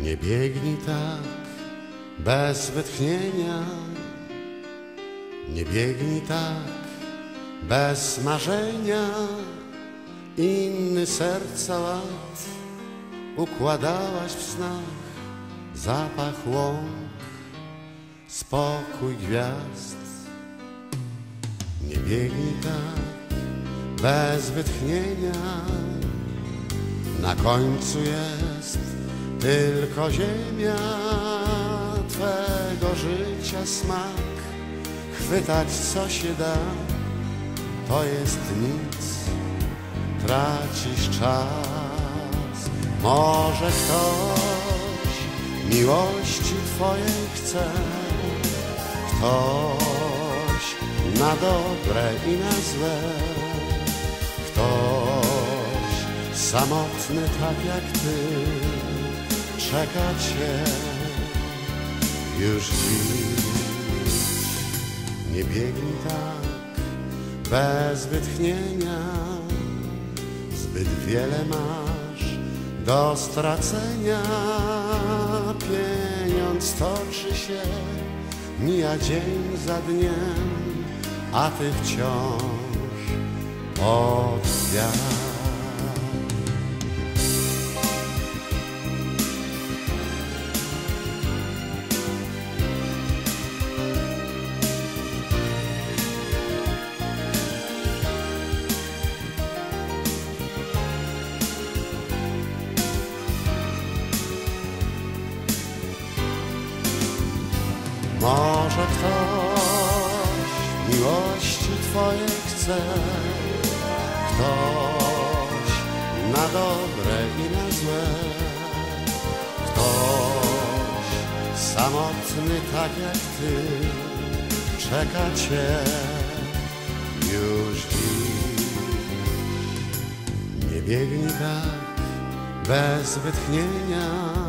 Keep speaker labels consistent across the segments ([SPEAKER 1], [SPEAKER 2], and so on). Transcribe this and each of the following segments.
[SPEAKER 1] Nie biegnij tak bez wytchnienia, nie biegnij tak bez marzenia. Inny serca ład układałaś w snach, zapach łąk, spokój gwiazd. Nie biegnij tak bez wytchnienia, na końcu jest tylko ziemia. Twego życia smak, chwytać co się da, to jest nic, tracisz czas. Może ktoś miłości twojej chce, ktoś na dobre i na złe, ktoś samotny tak jak ty, czeka cię już dziś. Nie biegnij tak bez wytchnienia, zbyt wiele masz do stracenia. Pieniądz toczy się, mija dzień za dniem, a ty wciąż od wiatr. Może ktoś miłości twojej chce, ktoś na dobre i na złe, ktoś samotny tak jak ty, czeka cię już dziś. Nie biegnij tak bez wytchnienia,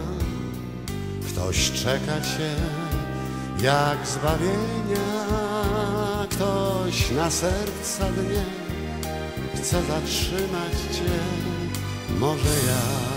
[SPEAKER 1] ktoś czeka cię jak zbawienia, ktoś na serca dnie chce zatrzymać cię, może ja.